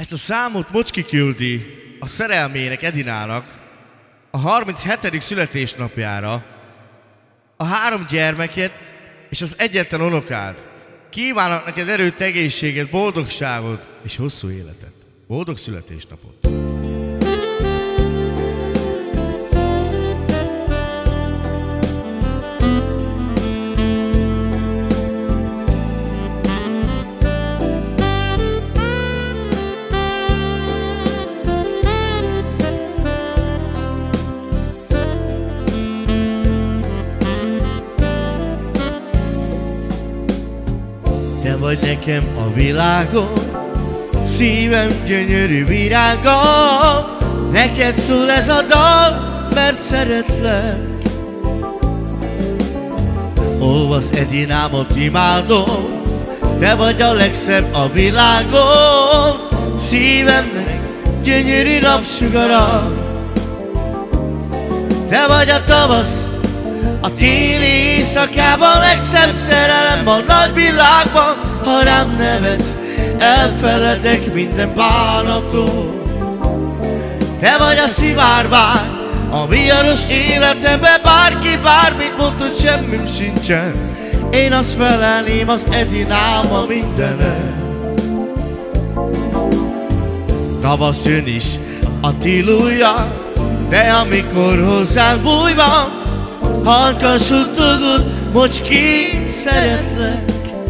Ezt a számot Mocski küldi a szerelmének, Edinának a 37. születésnapjára, a 3 gyermeket és az egyetlen unokád. Kívánok neked erőt, egészséget, boldogságot és hosszú életet. Boldog születésnapot! Te vagy nekem a világon, szívem gyönyörű virága. Neked szól ez a dal, mert szeretlek. Olvasz Edinámat, imádom, te vagy a legszebb a világon. Szívemnek gyönyörű napsugara. Te vagy a tavasz, a téli éjszakában, legszebb szerelem a nagy világban. Ha rám nevetsz, elfeledek minden bánatot. Te vagy a szivárvány a viharos életemben, bárki bármit mondott, semmim sincsen. Én azt felelném az Edináma mindenem. Tavasz jön is a tilúja, de amikor hozzánk búj van, halkan suttogod, Mocski, szeretlek.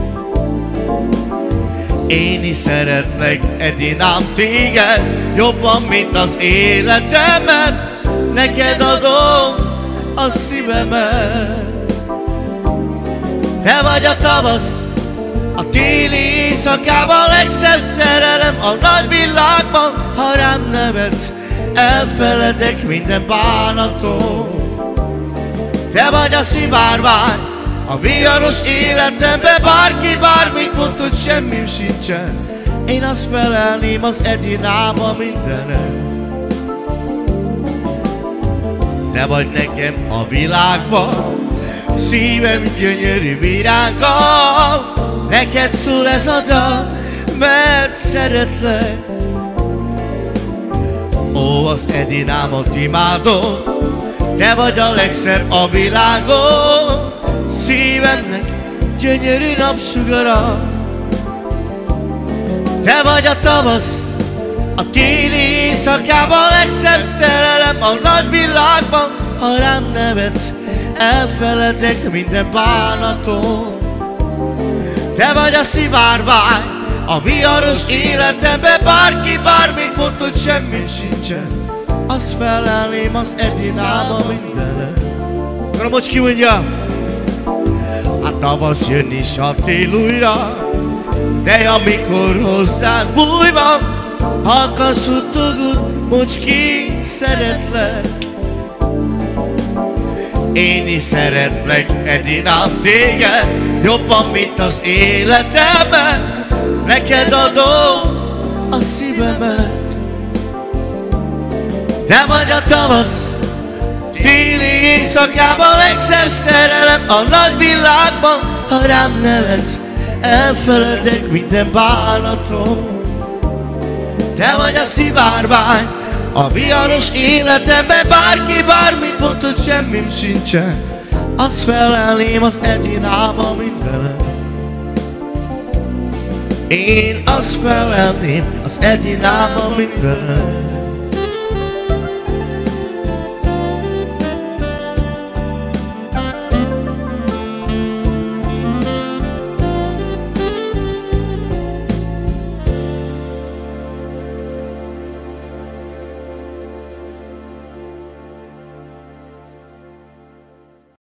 Én is szeretlek, Edinám, téged jobban, mint az életemet. Neked adom a szívemet. Te vagy a tavasz a téli éjszakában, legszebb szerelem a nagy világban. Ha rám nevetsz, elfeledek minden bánatot. Te vagy a szivárvány a viharos életemben, bárki bármit mondott, semmim sincsen. Én azt felelném az Edináma mindenem. Te vagy nekem a világban, szívem gyönyörű virága. Neked szól ez a dal, mert szeretlek. Ó, az Edinámat imádom, te vagy a legszebb a világon. Szívemnek gyönyörű napsugara. Te vagy a tavasz a téli éjszakában, legszebb szerelem a nagy világban. Ha rám nevetsz, elfeledek minden bánatot. Te vagy a szivárvány a viharos életemben, bárki bármit mondott, semmim sincsen. Azt felelném az Edináma mindenem. Akkor a Mocski mondja: a tavasz jön is a tél újra, de amikor hozzád búj van, halkan suttogod, Mocski, szeretlek. Én is szeretlek, Edinám, téged jobban, mint az életemet. Neked adom a szívemet. Te vagy a tavasz téli éjszakában, legszebb szerelem a nagy világban. Ha rám nevetsz, elfeledek minden bánatot. Te vagy a szivárvány a viharos életemben, bárki bármit mondott, semmim sincsen. Azt felelném az Edináma mindenem. Én azt felelném az Edináma mindenem.